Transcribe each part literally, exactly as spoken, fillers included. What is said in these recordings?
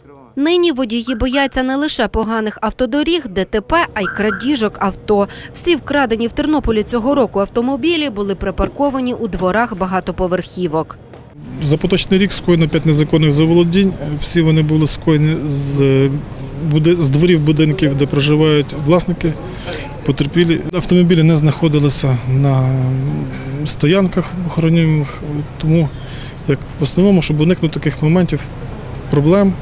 Нині водії бояться не лише поганих автодоріг, ДТП, а й крадіжок авто. Всі вкрадені в Тернополі цього року автомобілі були припарковані у дворах багатоповерхівок. За поточний рік скоєно п'ять незаконних заволодінь. Всі вони були скоєні з, з дворів будинків, де проживають власники, потерпілі. Автомобілі не знаходилися на стоянках охоронюємих, тому як в основному, щоб уникнути таких моментів, проблем,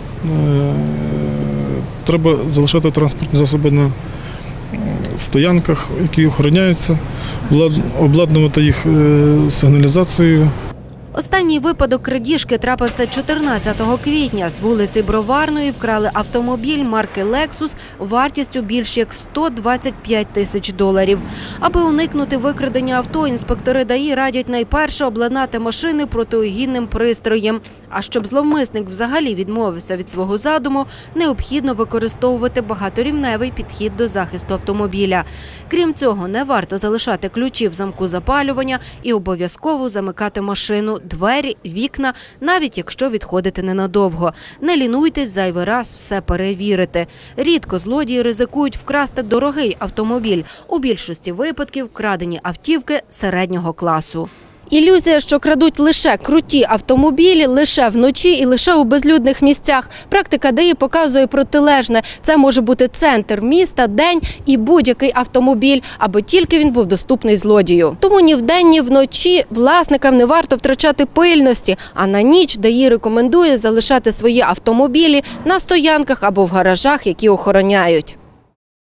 треба залишати транспортні засоби на стоянках, які охороняються, обладнувати їх сигналізацією. Останній випадок крадіжки трапився чотирнадцятого квітня. З вулиці Броварної вкрали автомобіль марки «Лексус» вартістю більш як сто двадцять п'ять тисяч доларів. Аби уникнути викрадення авто, інспектори ДАІ радять найперше обладнати машини протиогінним пристроєм. А щоб зловмисник взагалі відмовився від свого задуму, необхідно використовувати багаторівневий підхід до захисту автомобіля. Крім цього, не варто залишати ключі в замку запалювання і обов'язково замикати машину, двері, вікна, навіть якщо відходите ненадовго. Не лінуйтесь зайвий раз все перевірити. Рідко злодії ризикують вкрасти дорогий автомобіль. У більшості випадків крадені автівки середнього класу. Ілюзія, що крадуть лише круті автомобілі, лише вночі і лише у безлюдних місцях. Практика ДАІ показує протилежне. Це може бути центр міста, день і будь-який автомобіль, аби тільки він був доступний злодію. Тому ні вдень, ні вночі власникам не варто втрачати пильності, а на ніч ДАІ рекомендує залишати свої автомобілі на стоянках або в гаражах, які охороняють.